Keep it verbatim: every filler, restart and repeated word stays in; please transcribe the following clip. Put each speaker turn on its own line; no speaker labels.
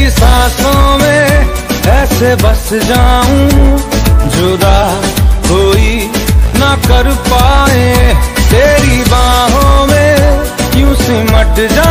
तेरी सांसों में ऐसे बस जाऊं, जुदा कोई ना कर पाए। तेरी बाहों में यूं सिमट जा